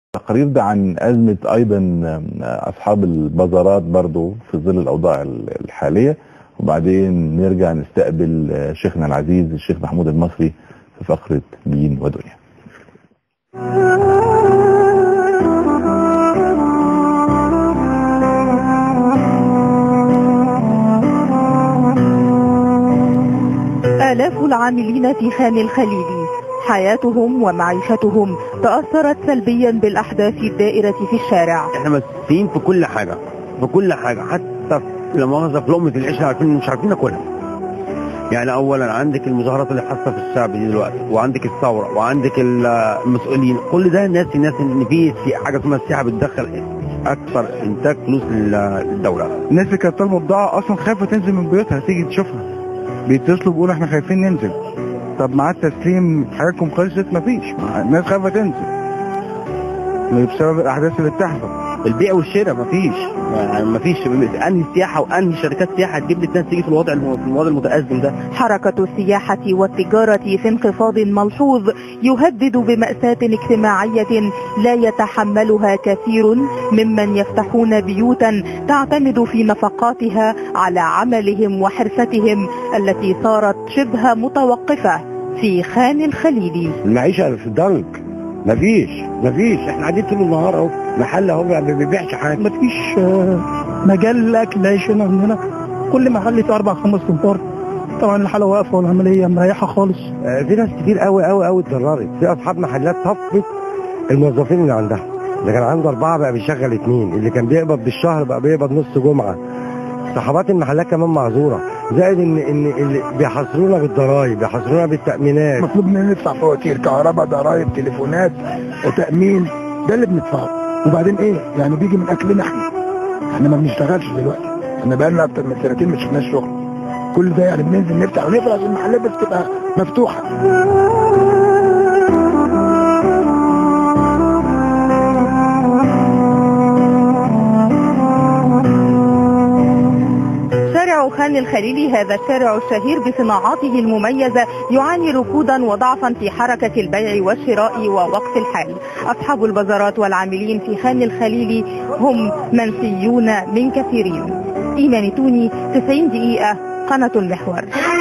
التقرير ده عن أزمة أيضا أصحاب البازارات برضو في ظل الأوضاع الحالية، وبعدين نرجع نستقبل شيخنا العزيز الشيخ محمود المصري في فقرة دين ودنيا. آلاف العاملين في خان الخليلي حياتهم ومعيشتهم تأثرت سلبيا بالأحداث الدائرة في الشارع. احنا مسؤولين في كل حاجة، في كل حاجة، حتى لا مؤاخذة في لقمة العيش مش عارفين ناكلها. يعني أولا عندك المظاهرات اللي حاصلة في الشعب دي دلوقتي، وعندك الثورة، وعندك المسؤولين، كل ده الناس إن في حاجة اسمها السياحة بتدخل أكثر إنتاج فلوس للدولة. الناس اللي كانت طالبة بضاعة أصلا خايفة تنزل من بيوتها تيجي تشوفها، بيتصلوا بيقولوا احنا خايفين ننزل. طب مع التسليم حاجاتكم خلصت؟ مفيش، الناس خايفة تنزل بسبب الأحداث اللي بتحصل. البيع والشراء مفيش انهي سياحه وانهي شركات سياحه تجيب لي الناس تيجي في الوضع المتأزم ده. حركة السياحة والتجارة في انخفاض ملحوظ يهدد بمأساة اجتماعية لا يتحملها كثير ممن يفتحون بيوتا تعتمد في نفقاتها على عملهم وحرفتهم التي صارت شبه متوقفة في خان الخليلي. المعيشة في الضنك، مفيش احنا قاعدين طول النهار اهو، محل اهو ما بيبيعش حاجه، مفيش مجال للاكل العيش هنا من هنا، كل محل فيه 4-5 تنفار. طبعا الحاله واقفه والعمليه مريحه خالص. في ناس كتير قوي اتضررت، في اصحاب محلات طفت الموظفين اللي عندها، اللي كان عنده 4 بقى بيشغل 2، اللي كان بيقبض بالشهر بقى بيقبض نص جمعه. صحابات المحلات كمان معذوره، زائد ان اللي بيحاصرونا بالضرايب، بيحاصرونا بالتامينات. مطلوب مننا ندفع فواتير كهرباء، ضرايب، تليفونات، تامين، ده اللي بندفعه. وبعدين ايه يعني بيجي من اكلنا احنا ما بنشتغلش دلوقتي، احنا بقى لنا اكتر من سنتين ما شفناش شغل. كل ده يعني بننزل نفتح ونقفل عشان المحلات بس تبقى مفتوحه. خان الخليلي هذا الشارع الشهير بصناعاته المميزة يعاني ركودا وضعفا في حركة البيع والشراء ووقت الحال. أصحاب البازارات والعاملين في خان الخليلي هم منسيون من كثيرين. إيمان توني، 90 دقيقة، قناة المحور.